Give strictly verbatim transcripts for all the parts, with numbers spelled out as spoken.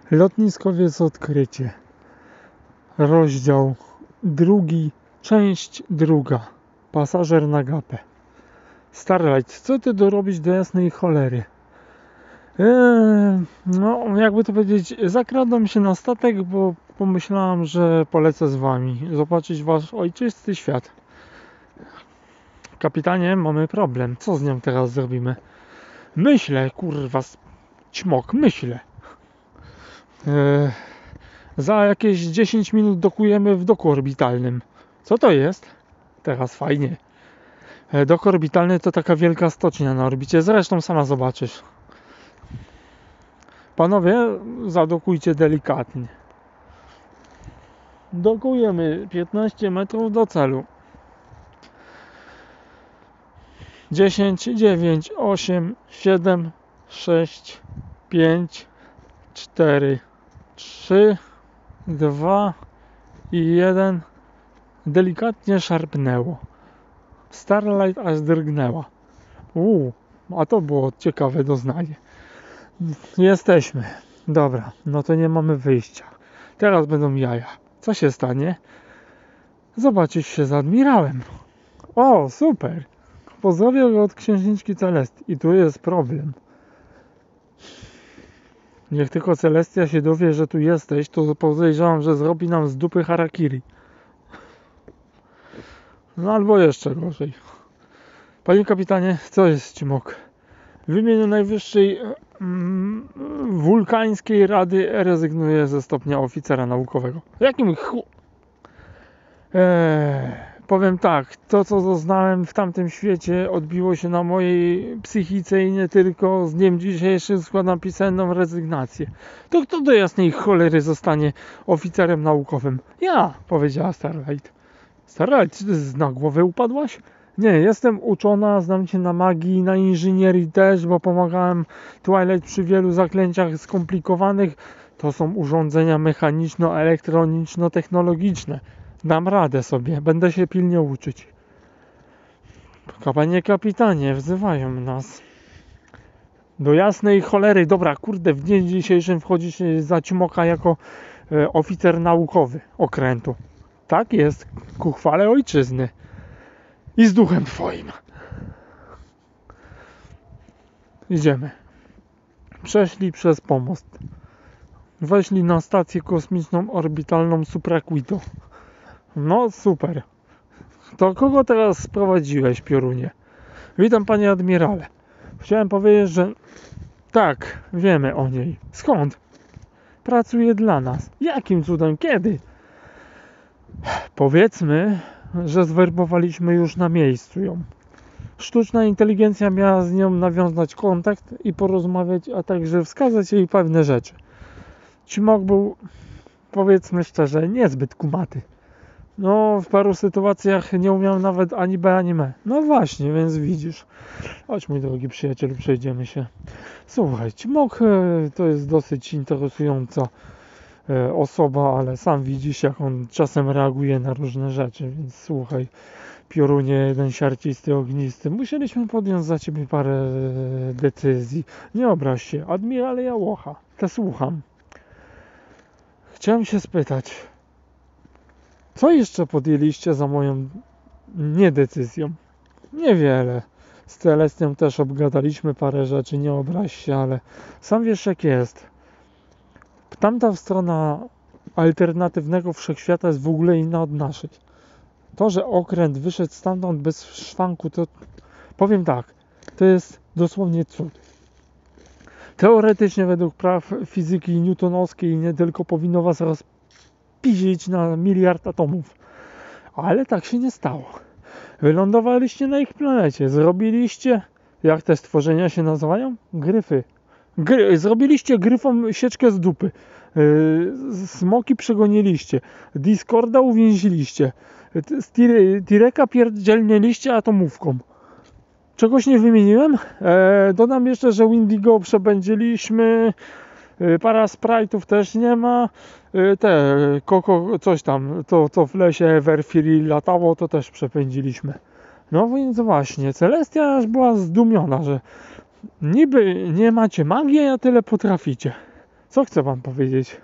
Lotniskowiec Odkrycie. Rozdział drugi, część druga. Pasażer na gapę. Starlight, co ty dorobić do jasnej cholery? Eee, no, jakby to powiedzieć, zakradam się na statek, bo pomyślałam, że polecę z wami. Zobaczyć wasz ojczysty świat. Kapitanie, mamy problem. Co z nią teraz zrobimy? Myślę, kurwa, ćmok, myślę. Eee, za jakieś dziesięć minut dokujemy w doku orbitalnym. Co to jest? Teraz fajnie. Eee, dok orbitalny to taka wielka stocznia na orbicie. Zresztą sama zobaczysz. Panowie, zadokujcie delikatnie. Dokujemy piętnaście metrów do celu. dziesięć, dziewięć, osiem, siedem, sześć, pięć, cztery, trzy, dwa i jeden. Delikatnie szarpnęło. Starlight aż drgnęła. Uuu, a to było ciekawe doznanie. Jesteśmy. Dobra, no to nie mamy wyjścia. Teraz będą jaja. Co się stanie? Zobaczysz się z admirałem. O, super. Pozdrowię go od księżniczki Celestii. I tu jest problem. Niech tylko Celestia się dowie, że tu jesteś, to podejrzewam, że zrobi nam z dupy harakiri. No albo jeszcze gorzej. Panie kapitanie, co jest ćmok? W imieniu najwyższej mm, wulkańskiej rady rezygnuję ze stopnia oficera naukowego. Jakim chu... Eee, powiem tak, to co doznałem w tamtym świecie odbiło się na mojej psychice i nie tylko. Z dniem dzisiejszym składam pisemną rezygnację. To kto do jasnej cholery zostanie oficerem naukowym? Ja, powiedziała Starlight. Starlight, czy ty na głowę upadłaś? Nie, jestem uczona, znam się na magii, na inżynierii też, bo pomagałem Twilight przy wielu zaklęciach skomplikowanych. To są urządzenia mechaniczno-elektroniczno-technologiczne. Dam radę sobie, będę się pilnie uczyć. Panie kapitanie, wzywają nas. Do jasnej cholery, dobra, kurde, w dniu dzisiejszym wchodzi się za ćmoka jako e, oficer naukowy okrętu. Tak jest, ku chwale ojczyzny. I z duchem twoim. Idziemy. Przeszli przez pomost. Weszli na stację kosmiczną orbitalną Supraquito. No super. To kogo teraz sprowadziłeś, piorunie? Witam, panie admirale. Chciałem powiedzieć, że tak, wiemy o niej. Skąd? Pracuje dla nas. Jakim cudem? Kiedy? Powiedzmy, że zwerbowaliśmy już na miejscu ją. Sztuczna inteligencja miała z nią nawiązać kontakt i porozmawiać, a także wskazać jej pewne rzeczy. Ćmok był, powiedzmy szczerze, niezbyt kumaty. No, w paru sytuacjach nie umiał nawet ani B, ani M. No właśnie, więc widzisz. Chodź, mój drogi przyjacielu, przejdziemy się. Słuchaj, Ćmok to jest dosyć interesująca osoba, ale sam widzisz, jak on czasem reaguje na różne rzeczy, więc słuchaj, piorunie jeden siarcisty, ognisty, musieliśmy podjąć za ciebie parę decyzji. Nie obraź się, admirale Jałocha, te słucham. Chciałem się spytać, co jeszcze podjęliście za moją niedecyzją? Niewiele. Z Celestią też obgadaliśmy parę rzeczy, nie obraź się, ale sam wiesz, jak jest. Tamta strona alternatywnego wszechświata jest w ogóle inna od naszej. To, że okręt wyszedł stamtąd bez szwanku, to powiem tak, to jest dosłownie cud. Teoretycznie według praw fizyki newtonowskiej nie tylko powinno was rozpizić na miliard atomów, ale tak się nie stało. Wylądowaliście na ich planecie, zrobiliście, jak te stworzenia się nazywają? Gryfy. Gry, zrobiliście gryfom sieczkę z dupy. Yy, smoki przegoniliście. Discorda uwięziliście. Tireka pierdzielniliście atomówką. Czegoś nie wymieniłem? E, dodam jeszcze, że Windigo przebędziliśmy. E, para sprite'ów też nie ma. E, te koko, coś tam, to co w lesie Everfree latało, to też przepędziliśmy. No więc właśnie, Celestia aż była zdumiona, że niby nie macie magii, a tyle potraficie. Co chcę wam powiedzieć?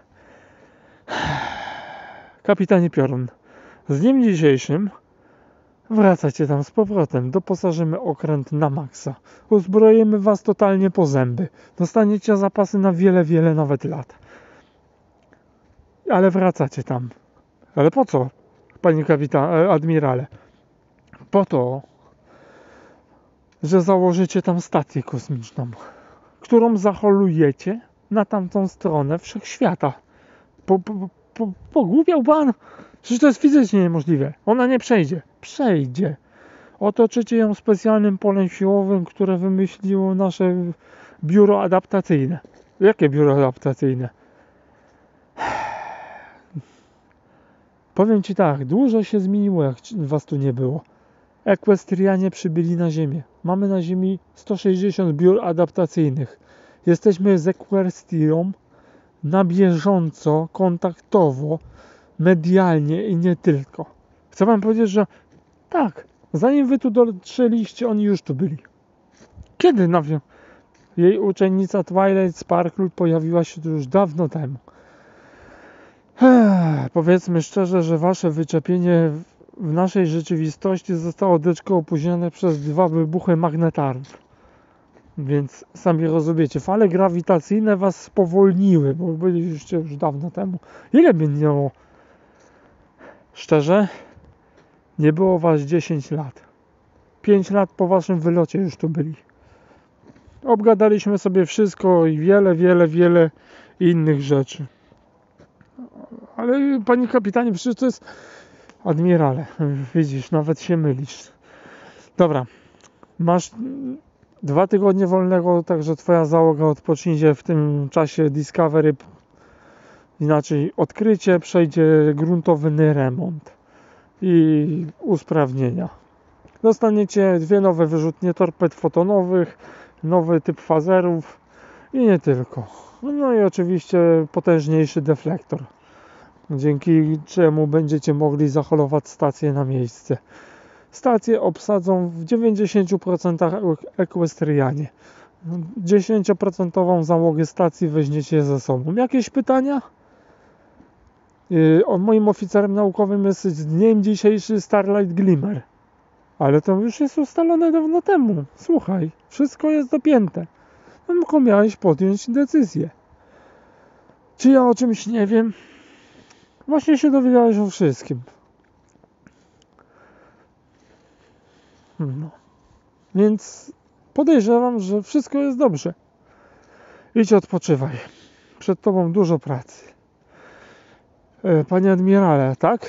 Kapitanie Piorun, z dniem dzisiejszym wracacie tam z powrotem. Doposażymy okręt na maksa. Uzbrojemy was totalnie po zęby. Dostaniecie zapasy na wiele, wiele nawet lat. Ale wracacie tam. Ale po co, panie kapitan, admirale? Po to, że założycie tam stację kosmiczną, którą zaholujecie na tamtą stronę wszechświata. Po, po, po, pogłupiał pan? Przecież to jest fizycznie niemożliwe. Ona nie przejdzie. Przejdzie. Otoczycie ją specjalnym polem siłowym, które wymyśliło nasze biuro adaptacyjne. Jakie biuro adaptacyjne? Powiem ci tak, dużo się zmieniło, jak was tu nie było. Ekwestrianie przybyli na Ziemię. Mamy na Ziemi sto sześćdziesiąt biur adaptacyjnych. Jesteśmy z Equestrią na bieżąco, kontaktowo, medialnie i nie tylko. Chcę wam powiedzieć, że tak, zanim wy tu dotrzeliście, oni już tu byli. Kiedy nawią? Jej uczennica Twilight Sparkle pojawiła się tu już dawno temu. Ech, powiedzmy szczerze, że wasze wyczepienie w naszej rzeczywistości zostało deczko opóźnione przez dwa wybuchy magnetarów. Więc sami rozumiecie, fale grawitacyjne was spowolniły, bo byliście już dawno temu. Ile minęło? Szczerze? Nie było was dziesięć lat. pięć lat po waszym wylocie już tu byli. Obgadaliśmy sobie wszystko i wiele, wiele, wiele innych rzeczy. Ale panie kapitanie, przecież to jest... Admirale, widzisz, nawet się mylisz. Dobra, masz dwa tygodnie wolnego, także twoja załoga odpocznie w tym czasie Discovery. Inaczej odkrycie, przejdzie gruntowny remont i usprawnienia. Dostaniecie dwie nowe wyrzutnie torped fotonowych, nowy typ fazerów i nie tylko. No i oczywiście potężniejszy deflektor, dzięki czemu będziecie mogli zaholować stację na miejsce. Stację obsadzą w dziewięćdziesiąt procent ekwestrianie. dziesięć procent załogę stacji weźmiecie ze sobą. Jakieś pytania? Yy, moim oficerem naukowym jest z dniem dzisiejszy Starlight Glimmer. Ale to już jest ustalone dawno temu. Słuchaj, wszystko jest dopięte. Tylko miałeś podjąć decyzję. Czy ja o czymś nie wiem? Właśnie się dowiedziałeś o wszystkim. No. Więc podejrzewam, że wszystko jest dobrze. Idź odpoczywaj. Przed tobą dużo pracy. Panie admirale, tak?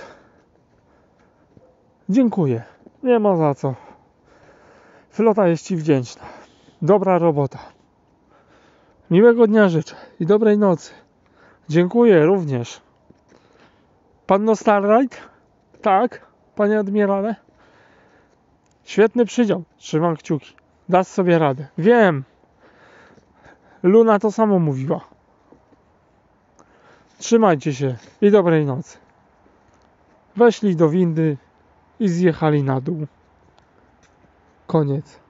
Dziękuję. Nie ma za co. Flota jest ci wdzięczna. Dobra robota. Miłego dnia życzę i dobrej nocy. Dziękuję również. Panno Starlight? Tak, panie admirale? Świetny przydział. Trzymam kciuki. Dasz sobie radę. Wiem. Luna to samo mówiła. Trzymajcie się i dobrej nocy. Weszli do windy i zjechali na dół. Koniec.